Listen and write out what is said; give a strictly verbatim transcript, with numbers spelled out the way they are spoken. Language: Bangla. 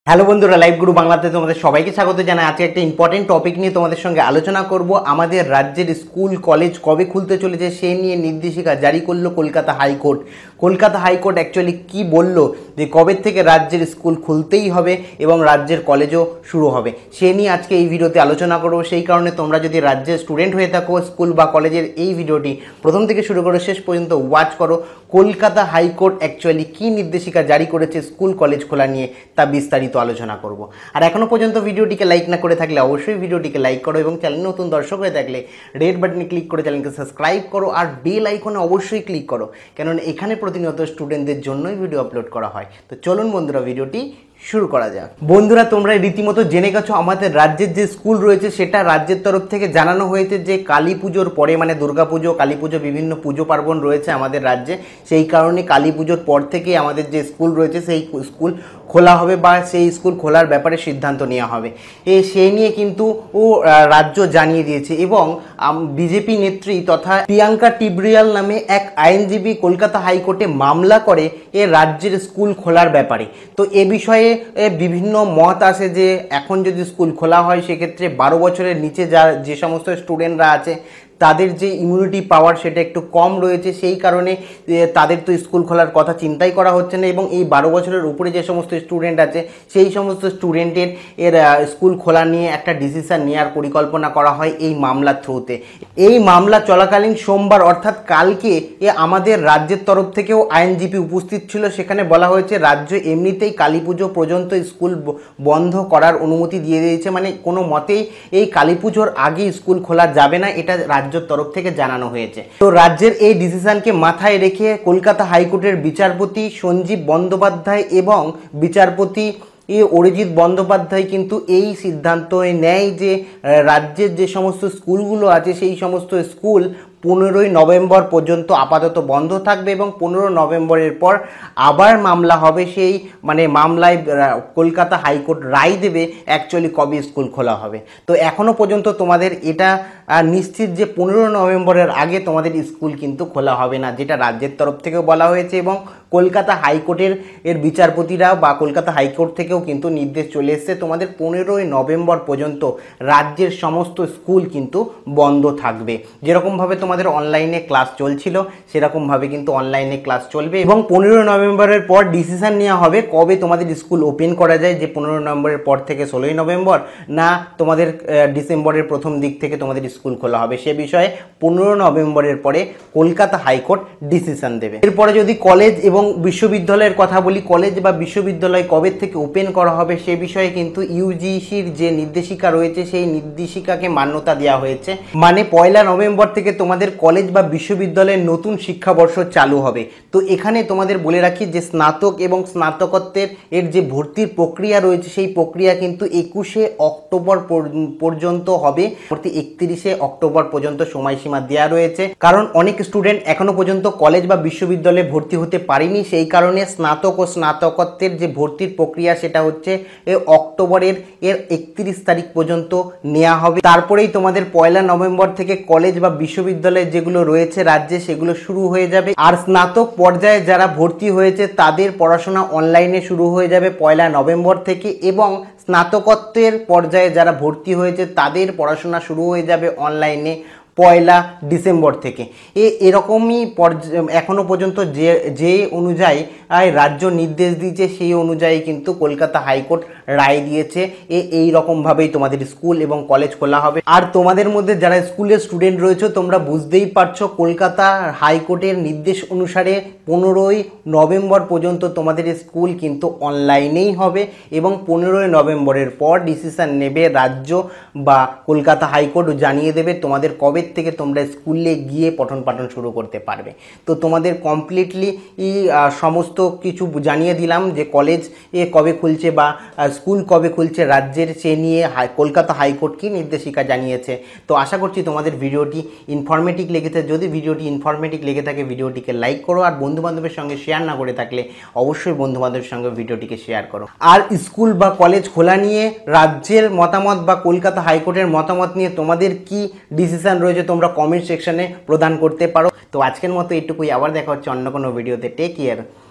হ্যালো বন্ধুরা, লাইভ গুরু বাংলাতে তোমাদের সবাইকে স্বাগত জানাই। আজকে একটা ইম্পর্টেন্ট টপিক নিয়ে তোমাদের সঙ্গে আলোচনা করব। আমাদের রাজ্যের স্কুল কলেজ কবে খুলতে চলেছে সেই নিয়ে নির্দেশিকা জারি করলো Kolkata high court. Kolkata high court actually কি বলল যে কবে থেকে রাজ্যের স্কুল খুলতেই হবে এবং রাজ্যের কলেজও শুরু হবে সে নিয়ে আজকে এই ভিডিওতে আলোচনা করব। সেই কারণে তোমরা যদি রাজ্যের স্টুডেন্ট হয়ে থাকো, স্কুল বা কলেজের এই ভিডিওটি প্রথম থেকে শুরু করে শেষ পর্যন্ত ওয়াচ করো। কলকাতা হাইকোর্ট অ্যাকচুয়ালি কি নির্দেশিকা জারি করেছে স্কুল কলেজ খোলা নিয়ে তা বিস্তারিত আলোচনা করব। আর এখনো পর্যন্ত ভিডিওটিকে লাইক না করে থাকলে অবশ্যই ভিডিওটিকে লাইক করো এবং চ্যানেল নতুন দর্শক হয়ে থাকলে রেড বাটনে ক্লিক করে চ্যানেলকে সাবস্ক্রাইব করো আর বেল আইকনে অবশ্যই ক্লিক করো, কেননা এখানে প্রতিনিয়ত স্টুডেন্টদের জন্যই ভিডিও আপলোড করা হয়। তো চলুন বন্ধুরা, ভিডিওটি শুরু করা যাক। বন্ধুরা, তোমরা রীতিমতো জেনে গেছো আমাদের রাজ্যের যে স্কুল রয়েছে সেটা রাজ্যের তরফ থেকে জানানো হয়েছে যে কালী পুজোর পরে, মানে দুর্গা পুজো, কালী পুজো, বিভিন্ন পুজো পার্বণ রয়েছে আমাদের রাজ্যে, সেই কারণে কালী পুজোর পর থেকে আমাদের যে স্কুল রয়েছে সেই স্কুল খোলা হবে বা সেই স্কুল খোলার ব্যাপারে সিদ্ধান্ত নেওয়া হবে। এ সেই নিয়ে কিন্তু ও রাজ্য জানিয়ে দিয়েছে এবং বিজেপি নেত্রী তথা প্রিয়াঙ্কা টিবরিয়াল নামে এক আইনজীবী কলকাতা হাইকোর্টে মামলা করে এ রাজ্যের স্কুল খোলার ব্যাপারে। তো এ বিষয়ে বিভিন্ন মত আসে যে এখন যদি স্কুল খোলা হয় সেক্ষেত্রে বারো বছরের নিচে যা যে সমস্ত স্টুডেন্টরা আছে তাদের যে ইমিউনিটি পাওয়ার সেটা একটু কম রয়েছে, সেই কারণে তাদের তো স্কুল খোলার কথা চিন্তাই করা হচ্ছে না এবং এই বারো বছরের উপরে যে সমস্ত স্টুডেন্ট আছে সেই সমস্ত স্টুডেন্টের এর স্কুল খোলা নিয়ে একটা ডিসিশন নেওয়ার পরিকল্পনা করা হয় এই মামলার থ্রুতে। এই মামলা চলাকালীন সোমবার অর্থাৎ কালকে এ আমাদের রাজ্যের তরফ থেকেও আইনজীবী উপস্থিত ছিল। সেখানে বলা হয়েছে রাজ্য এমনিতেই কালী পুজো পর্যন্ত স্কুল বন্ধ করার অনুমতি দিয়ে দিয়েছে, মানে কোনো মতেই এই কালী পুজোর আগে স্কুল খোলা যাবে না, এটা রাজ্য তরফ থেকে জানানো হয়েছে। তো রাজ্যের এই ডিসিশনকে মাথায় রেখে কলকাতা হাইকোর্টের বিচারপতি সঞ্জীব বন্দ্যোপাধ্যায় এবং বিচারপতি অরিজিৎ বন্দ্যোপাধ্যায় কিন্তু এই সিদ্ধান্ত নেয় যে রাজ্যের যে সমস্ত স্কুলগুলো আছে সেই সমস্ত স্কুল পনেরোই নভেম্বর পর্যন্ত আপাতত বন্ধ থাকবে এবং পনেরো নভেম্বরের পর আবার মামলা হবে। সেই মানে মামলায় কলকাতা হাইকোর্ট রায় দেবে অ্যাকচুয়ালি কবে স্কুল খোলা হবে। তো এখনও পর্যন্ত তোমাদের এটা নিশ্চিত যে পনেরো নভেম্বরের আগে তোমাদের স্কুল কিন্তু খোলা হবে না, যেটা রাজ্যের তরফ থেকেও বলা হয়েছে এবং কলকাতা হাইকোর্টের এর বিচারপতিরা বা কলকাতা হাইকোর্ট থেকেও কিন্তু নির্দেশ চলে এসছে তোমাদের পনেরোই নভেম্বর পর্যন্ত রাজ্যের সমস্ত স্কুল কিন্তু বন্ধ থাকবে। যেরকমভাবে তোমাদের অনলাইনে ক্লাস চলছিল সেরকমভাবে কিন্তু অনলাইনে ক্লাস চলবে এবং পনেরো নভেম্বরের পর ডিসিশন নেওয়া হবে কবে তোমাদের স্কুল ওপেন করা যায়, যে পনেরো নভেম্বরের পর থেকে ষোলোই নভেম্বর না তোমাদের ডিসেম্বরের প্রথম দিক থেকে তোমাদের স্কুল খোলা হবে, সে বিষয়ে পনেরো নভেম্বরের পরে কলকাতা হাইকোর্ট ডিসিশন দেবে। এরপরে যদি কলেজ এবং বিশ্ববিদ্যালয়ের কথা বলি, কলেজ বা বিশ্ববিদ্যালয় কবে থেকে ওপেন করা হবে সে বিষয়ে কিন্তু ইউজিসির যে নির্দেশিকা রয়েছে সেই নির্দেশিকাকে মান্যতা দেওয়া হয়েছে, মানে পয়লা নভেম্বর থেকে তোমাদের কলেজ বা বিশ্ববিদ্যালয়ের নতুন শিক্ষাবর্ষ চালু হবে। তো এখানে তোমাদের বলে রাখি যে স্নাতক এবং স্নাতকোত্তর এর যে ভর্তির প্রক্রিয়া রয়েছে সেই প্রক্রিয়া কিন্তু একুশে অক্টোবর পর্যন্ত হবে, প্রতি একত্রিশে অক্টোবর পর্যন্ত সময়সীমা দেওয়া রয়েছে। কারণ অনেক স্টুডেন্ট এখনো পর্যন্ত কলেজ বা বিশ্ববিদ্যালয়ে ভর্তি হতে পারেনি, সেই কারণে স্নাতক ও স্নাতকোত্তরের যে ভর্তির প্রক্রিয়া সেটা হচ্ছে অক্টোবরের এর একত্রিশ তারিখ পর্যন্ত নেওয়া হবে। তারপরেই তোমাদের পয়লা নভেম্বর থেকে কলেজ বা বিশ্ববিদ্যালয় যেগুলো রয়েছে রাজ্যে সেগুলো শুরু হয়ে যাবে। আর স্নাতক পর্যায়ে যারা ভর্তি হয়েছে তাদের পড়াশোনা অনলাইনে শুরু হয়ে যাবে পয়লা নভেম্বর থেকে এবং স্নাতকোত্তরের পর্যায়ে যারা ভর্তি হয়েছে তাদের পড়াশোনা শুরু হয়ে যাবে অনলাইনে পয়লা ডিসেম্বর থেকে। এ এরকমই এখনো পর্যন্ত যে যে অনুযায়ী রাজ্য নির্দেশ দিয়েছে সেই অনুযায়ী কিন্তু কলকাতা হাইকোর্ট রায় দিয়েছে। এ এই রকমভাবেই তোমাদের স্কুল এবং কলেজ খোলা হবে। আর তোমাদের মধ্যে যারা স্কুলের স্টুডেন্ট রয়েছে তোমরা বুঝতেই পারছো কলকাতা হাইকোর্টের নির্দেশ অনুসারে পনেরোই নভেম্বর পর্যন্ত তোমাদের স্কুল কিন্তু অনলাইনেই হবে এবং পনেরোই নভেম্বরের পর ডিসিশন নেবে রাজ্য বা কলকাতা হাইকোর্ট জানিয়ে দেবে তোমাদের কবে থেকে তোমরা স্কুলে গিয়ে পঠন পাঠন শুরু করতে পারবে। তো তোমাদের কমপ্লিটলি সমস্ত কিছু জানিয়ে দিলাম যে কলেজ এ কবে খুলছে বা স্কুল কবে খুলছে রাজ্যের, সে নিয়ে কলকাতা হাইকোর্ট কি নির্দেশিকা জানিয়েছে। তো আশা করছি তোমাদের ভিডিওটি ইনফরমেটিভ লেগেছে। যদি ভিডিওটি ইনফরমেটিভ লেগে থাকে ভিডিওটিকে লাইক করো আর বন্ধুবান্ধবের সঙ্গে শেয়ার না করে থাকলে অবশ্যই বন্ধুবান্ধবের সঙ্গে ভিডিওটিকে শেয়ার করো। আর স্কুল বা কলেজ খোলা নিয়ে রাজ্যের মতামত বা কলকাতা হাইকোর্টের মতামত নিয়ে তোমাদের কি ডিসিশন রয়েছে তোমরা কমেন্ট সেকশনে প্রদান করতে পারো। তো আজকের মতো এইটুকুই, আবার দেখা হচ্ছে অন্য কোনো ভিডিওতে। Take care.